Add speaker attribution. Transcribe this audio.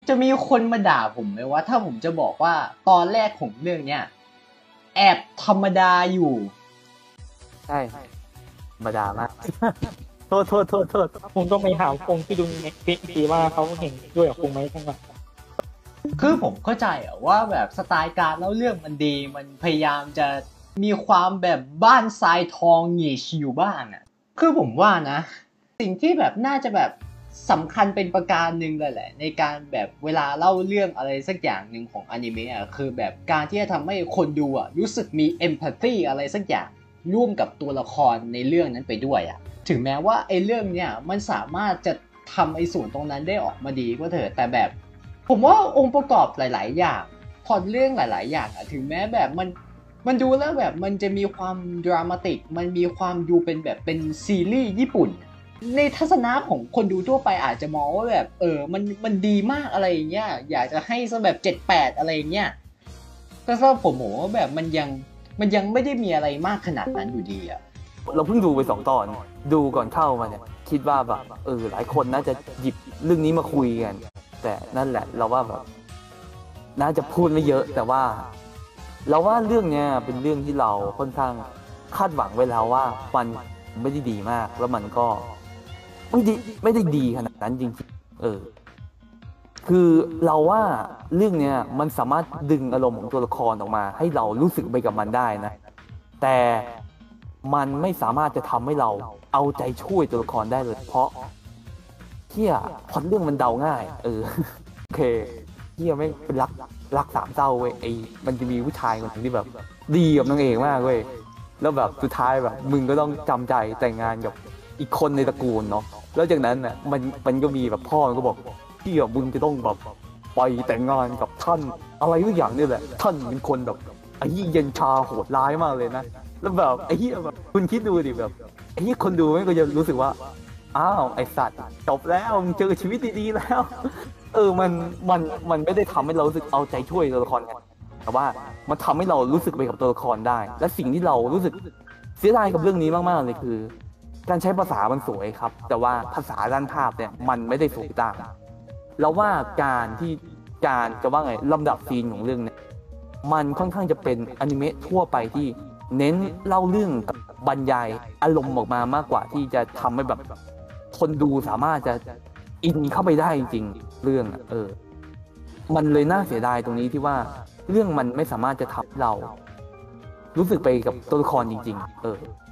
Speaker 1: จะมีคนมาด่าผมไหมว่าถ้าผมจะบอกว่าตอนแรกของเรื่องเนี้ยแอบธรรมดาอยู่
Speaker 2: ใช่ธรรมดามากโทษ
Speaker 3: คงต้องไปถามคงที่ดูในคลิปดีว่าเขาเห็นด้วยกับคงไหมทั้งหมด
Speaker 1: คือผมเข้าใจว่าแบบสไตล์การเล่าเรื่องมันดีมันพยายามจะมีความแบบบ้านทรายทองเหงี่ยชิวบ้างคือผมว่านะสิ่งที่แบบน่าจะแบบสำคัญเป็นประการหนึ่งเลยแหละในการแบบเวลาเล่าเรื่องอะไรสักอย่างหนึ่งของอนิเมะคือแบบการที่จะทำให้คนดูรู้สึกมีเอมพัตตีอะไรสักอย่างร่วมกับตัวละครในเรื่องนั้นไปด้วยถึงแม้ว่าไอ้เรื่องเนี้ยมันสามารถจะทำไอ้ส่วนตรงนั้นได้ออกมาดีก็เถอะแต่แบบผมว่าองค์ประกอบหลายๆอย่างพอเรื่องหลายๆอย่างถึงแม้แบบมันดูแล้วแบบมันจะมีความดรามาติกมันมีความดูเป็นแบบเป็นซีรีส์ญี่ปุ่นในทัศนะของคนดูทั่วไปอาจจะมองว่าแบบมันดีมากอะไรอย่างเงี้ยอยากจะให้ซะแบบ7-8อะไรอย่างเงี้ยแต่สำหรับผมว่าแบบมันยังไม่ได้มีอะไรมากขนาดนั้นอยู่ดี
Speaker 2: เราเพิ่งดูไป2 ตอนดูก่อนเข้ามาเนี่ยคิดว่าแบบหลายคนน่าจะหยิบเรื่องนี้มาคุยกันแต่นั่นแหละเราว่าแบบน่าจะพูดไม่เยอะแต่ว่าเราว่าเรื่องเนี้ยเป็นเรื่องที่เราค่อนข้างคาดหวังไว้แล้วว่ามันไม่ได้ดีมากแล้วมันก็ไม่ได้ดีขนาดนั้นจริงๆคือเราว่าเรื่องเนี้ยมันสามารถดึงอารมณ์ของตัวละครออกมาให้เรารู้สึกไปกับมันได้นะแต่มันไม่สามารถจะทำให้เราเอาใจช่วยตัวละครได้เลยเพราะเฮียพล็อตเรื่องมันเดาง่ายโอเคเฮียไม่เป็นรักสามเศร้าเว้ยมันจะมีผู้ชายคนนึงที่แบบดีกับนางเอกมากเว้ยแล้วแบบสุดท้ายแบบมึงก็ต้องจำใจแต่งงานกับอีกคนในตระกูลเนาะแล้วจากนั้นน่ะมันก็มีแบบพ่อมันก็บอกเฮียมึงจะต้องแบบไปแต่งงานกับท่านอะไรทุกอย่างนี่แหละท่านเป็นคนแบบไอ้เย็นชาโหดร้ายมากเลยนะแล้วแบบไอ้เหี้ยแบบคุณคิดดูดิแบบไอ้เหี้ยคนดูไม่ก็จะรู้สึกว่าอ้าวไอ้สัตว์จบแล้วมึงเจอชีวิตดีๆแล้วมันไม่ได้ทำให้เรารู้สึกเอาใจช่วยตัวละครกันแต่ว่ามันทำให้เรารู้สึกไปกับตัวละครได้และสิ่งที่เรารู้สึกเสียดายกับเรื่องนี้มากๆเลยคือการใช้ภาษามันสวยครับแต่ว่าภาษาด้านภาพเนี่ยมันไม่ได้สวยตามเราว่าการจะว่าไงลำดับซีนของเรื่องเนี่ยมันค่อนข้างจะเป็นอนิเมะทั่วไปที่เน้นเล่าเรื่องบรรยายอารมณ์ออกมามากกว่าที่จะทำให้แบบคนดูสามารถจะอินเข้าไปได้จริงๆเรื่องมันเลยน่าเสียดายตรงนี้ที่ว่าเรื่องมันไม่สามารถจะทำเรารู้สึกไปกับตัวละครจริงๆ